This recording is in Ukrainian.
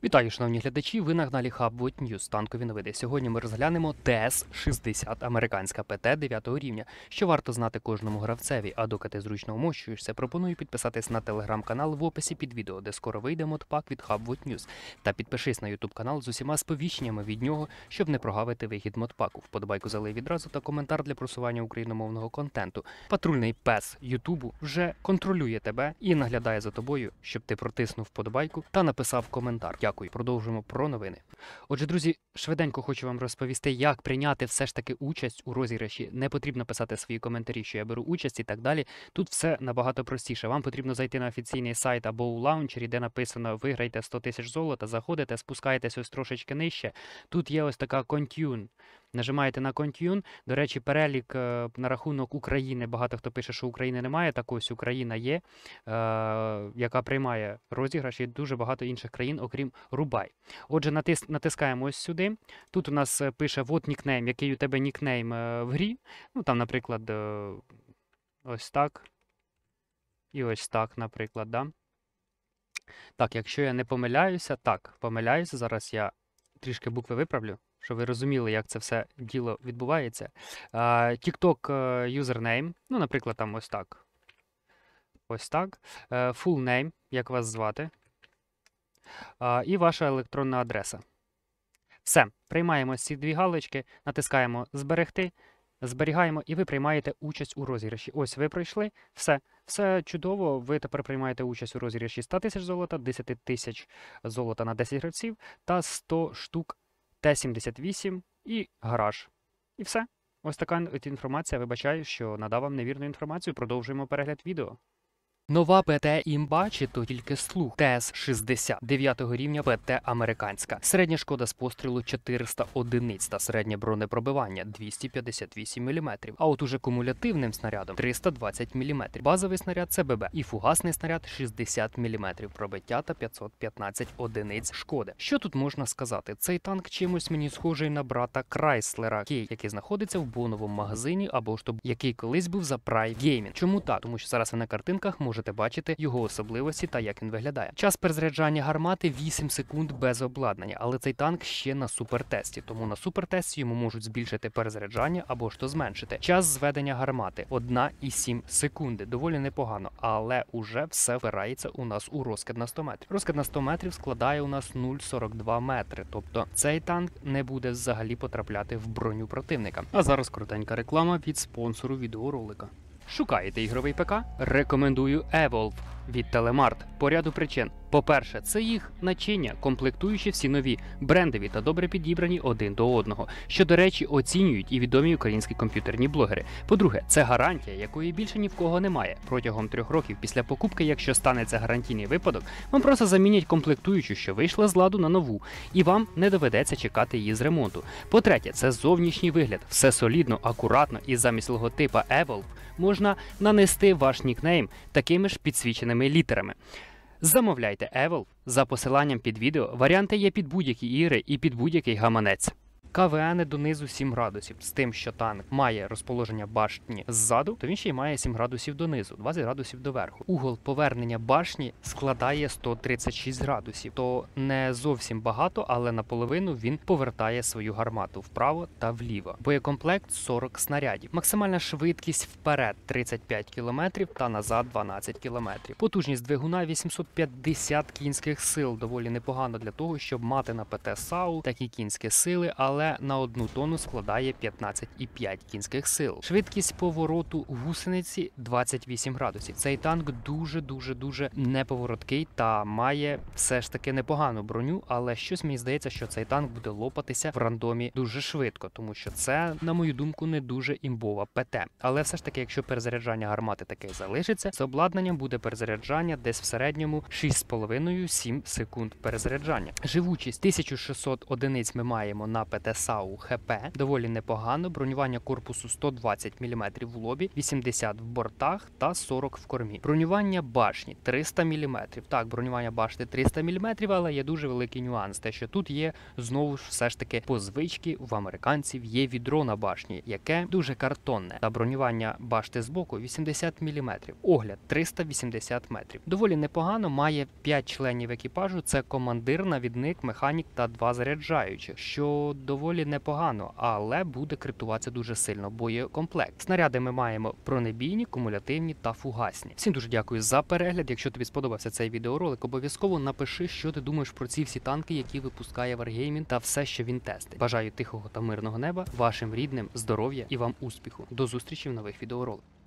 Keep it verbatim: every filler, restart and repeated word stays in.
Вітаю, шановні глядачі, ви на каналі Hubword News, танкові новини. Сьогодні ми розглянемо Т С шістдесят, американська П Т дев'ятого рівня, що варто знати кожному гравцеві, а доки ти зручно вмощуєшся, пропоную підписатись на телеграм-канал в описі під відео, де скоро вийде модпак від Hubword News, та підпишись на ютуб канал з усіма сповіщеннями від нього, щоб не прогавити вихід модпаку. Вподобайку залий відразу та коментар для просування україномовного контенту. Патрульний пес Ютубу вже контролює тебе і наглядає за тобою, щоб ти протиснув вподобайку та написав коментар. Дякую. Продовжуємо про новини. Отже, друзі, швиденько хочу вам розповісти, як прийняти все ж таки участь у розіграші. Не потрібно писати свої коментарі, що я беру участь і так далі. Тут все набагато простіше. Вам потрібно зайти на офіційний сайт або у лаунчері, де написано «Виграйте сто тисяч золота», заходите, спускаєтесь ось трошечки нижче. Тут є ось така «Контюн». Нажимаєте на «Контюн». До речі, перелік е, на рахунок України. Багато хто пише, що України немає. Так ось Україна є, е, яка приймає розіграш, і дуже багато інших країн, окрім Рубай. Отже, натис, натискаємо ось сюди. Тут у нас пише «Вот нікнейм», який у тебе нікнейм е, в грі. Ну, там, наприклад, е, ось так. І ось так, наприклад, да? Так, якщо я не помиляюся, так, помиляюся, зараз я трішки букви виправлю, щоб ви розуміли, як це все діло відбувається. TikTok username, ну, наприклад, там ось так. Ось так. Full name, як вас звати. І ваша електронна адреса. Все, приймаємо ці дві галочки, натискаємо «Зберегти», зберігаємо, і ви приймаєте участь у розіграші. Ось ви пройшли, все. Все чудово, ви тепер приймаєте участь у розіграші сто тисяч золота, десять тисяч золота на десять гравців та сто штук Т сімдесят вісім і гараж. І все. Ось така інформація. Вибачаю, що надав вам невірну інформацію. Продовжуємо перегляд відео. Нова П Т імба, чи то тільки слух. Т С шістдесят, дев'ятого рівня П Т американська. Середня шкода з пострілу чотириста одиниць та середнє бронепробивання двісті п'ятдесят вісім міліметрів. А от уже кумулятивним снарядом триста двадцять міліметрів. Базовий снаряд Це Б Б і фугасний снаряд шістдесят міліметрів пробиття та п'ятсот п'ятнадцять одиниць шкоди. Що тут можна сказати? Цей танк чимось мені схожий на брата Крайслера Кей, який знаходиться в боновому магазині або ж то який колись був за Prime Gaming. Чому так? Тому що зараз ви на картинках можете Можете бачити його особливості та як він виглядає. Час перезаряджання гармати вісім секунд без обладнання, але цей танк ще на супертесті, тому на супертесті йому можуть збільшити перезаряджання або ж то зменшити. Час зведення гармати одна цілих сім секунди. Доволі непогано, але уже все впирається у нас у розкид на сто метрів. Розкид на сто метрів складає у нас нуль цілих сорок два метри, тобто цей танк не буде взагалі потрапляти в броню противника. А зараз коротенька реклама від спонсору відеоролика. Шукаєте ігровий ПК? Рекомендую Evolve від Telemark по ряду причин. По-перше, це їх начиння, комплектуючі всі нові, брендові та добре підібрані один до одного, що, до речі, оцінюють і відомі українські комп'ютерні блогери. По-друге, це гарантія, якої більше ні в кого немає. Протягом трьох років після покупки, якщо станеться гарантійний випадок, вам просто замінять комплектуючу, що вийшла з ладу, на нову, і вам не доведеться чекати її з ремонту. По-третє, це зовнішній вигляд. Все солідно, акуратно, і замість логотипа Evolve можна нанести ваш нікнейм такими ж підсвіченими літерами. Замовляйте Evolve за посиланням під відео. Варіанти є під будь-які ігри і під будь-який гаманець. КВН донизу сім градусів. З тим, що танк має розположення башні ззаду, то він ще й має сім градусів донизу, двадцять градусів доверху. Угол повернення башні складає сто тридцять шість градусів. То не зовсім багато, але наполовину він повертає свою гармату вправо та вліво. Боєкомплект сорок снарядів. Максимальна швидкість вперед тридцять п'ять кілометрів та назад дванадцять кілометрів. Потужність двигуна вісімсот п'ятдесят кінських сил. Доволі непогано для того, щоб мати на П Т САУ такі кінські сили, але але на одну тонну складає п'ятнадцять цілих п'ять кінських сил. Швидкість повороту гусениці двадцять вісім градусів. Цей танк дуже-дуже-дуже неповороткий та має все ж таки непогану броню, але щось мені здається, що цей танк буде лопатися в рандомі дуже швидко, тому що це, на мою думку, не дуже імбова П Т. Але все ж таки, якщо перезаряджання гармати таке залишиться, з обладнанням буде перезаряджання десь в середньому шість з половиною - сім секунд перезаряджання. Живучість тисяча шістсот одиниць ми маємо на П Т ТЕСАУ ХП. Доволі непогано. Бронювання корпусу сто двадцять міліметрів в лобі, вісімдесят в бортах та сорок в кормі. Бронювання башні триста міліметрів. Так, бронювання башти триста міліметрів, але є дуже великий нюанс. Те, що тут є, знову ж все ж таки, по звичці в американців є відро на башні, яке дуже картонне. Та бронювання башти збоку вісімдесят міліметрів. Огляд триста вісімдесят метрів. Доволі непогано, має п'ять членів екіпажу. Це командир, навідник, механік та два заряджаючих, що доволі непогано, але буде криптуватися дуже сильно боєкомплект. Снаряди ми маємо бронебійні, кумулятивні та фугасні. Всім дуже дякую за перегляд. Якщо тобі сподобався цей відеоролик, обов'язково напиши, що ти думаєш про ці всі танки, які випускає Wargaming та все, що він тестить. Бажаю тихого та мирного неба, вашим рідним, здоров'я і вам успіху. До зустрічі в нових відеороликах.